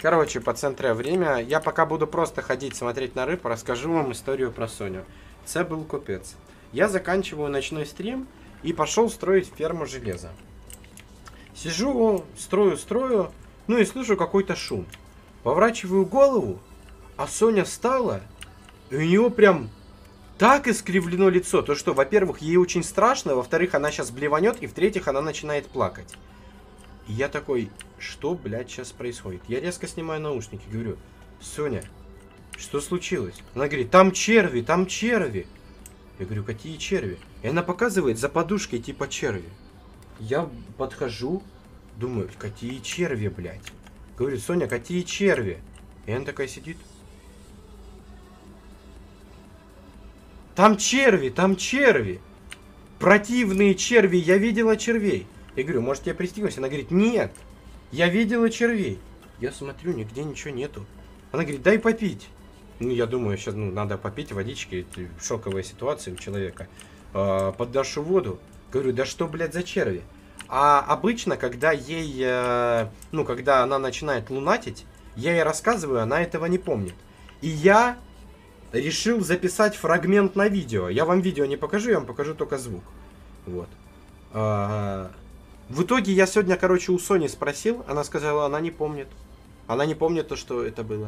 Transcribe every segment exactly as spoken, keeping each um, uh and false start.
Короче, по центре время. Я пока буду просто ходить смотреть на рыб, расскажу вам историю про Соню. Это был капец. Я заканчиваю ночной стрим и пошел строить ферму железа. Сижу, строю, строю, ну и слышу какой-то шум. Поворачиваю голову, а Соня встала, и у нее прям так искривлено лицо. То, что, во-первых, ей очень страшно, во-вторых, она сейчас блеванет, и в-третьих, она начинает плакать. И я такой, что, блядь, сейчас происходит? Я резко снимаю наушники, говорю, Соня, что случилось? Она говорит, там черви, там черви. Я говорю, какие черви? И она показывает за подушкой типа черви. Я подхожу, думаю, какие черви, блядь? Говорю, Соня, какие черви? И она такая сидит. Там черви, там черви. Противные черви, я видела червей. Я говорю, может я пристигнусь? Она говорит, нет, я видела червей. Я смотрю, нигде ничего нету. Она говорит, дай попить. Ну, я думаю, сейчас ну, надо попить водички. Это шоковая ситуация у человека. А, поддашу воду. Говорю, да что, блядь, за черви? А обычно, когда ей, э, ну, когда она начинает лунатить, я ей рассказываю, она этого не помнит. И я решил записать фрагмент на видео. Я вам видео не покажу, я вам покажу только звук. Вот. А, в итоге я сегодня, короче, у Сони спросил, она сказала, она не помнит. Она не помнит то, что это было.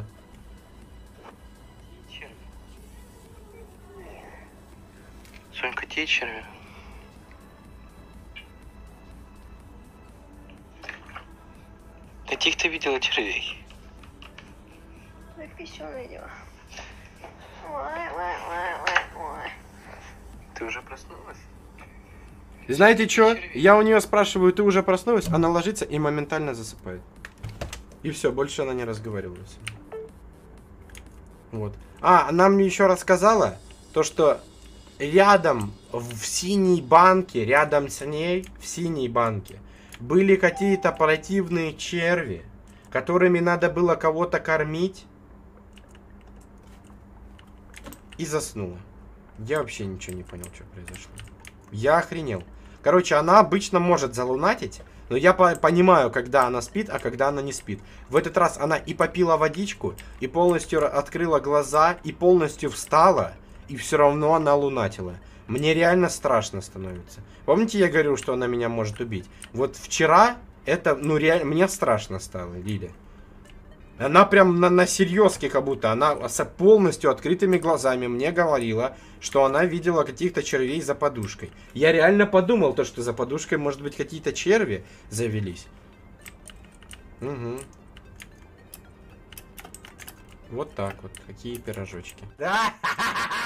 Черви. Сонь, какие черви? Каких ты видела червей? Так еще видела. Ой, ой, ой, ой, ой. Ты уже проснулась? Знаете что? Я у нее спрашиваю, ты уже проснулась? Она ложится и моментально засыпает. И все, больше она не разговаривала с ней. Вот. А, она мне еще рассказала, то что рядом в синей банке, рядом с ней, в синей банке, были какие-то противные черви, которыми надо было кого-то кормить. И заснула. Я вообще ничего не понял, что произошло. Я охренел. Короче, она обычно может залунатить, но я по понимаю, когда она спит, а когда она не спит. В этот раз она и попила водичку, и полностью открыла глаза, и полностью встала, и все равно она лунатила. Мне реально страшно становится. Помните, я говорил, что она меня может убить? Вот вчера это, ну реально, мне страшно стало, Лиля. Она прям на, на серьезке как будто, она с полностью открытыми глазами мне говорила, что она видела каких-то червей за подушкой. Я реально подумал, то, что за подушкой, может быть, какие-то черви завелись. Угу. Вот так вот, какие пирожочки.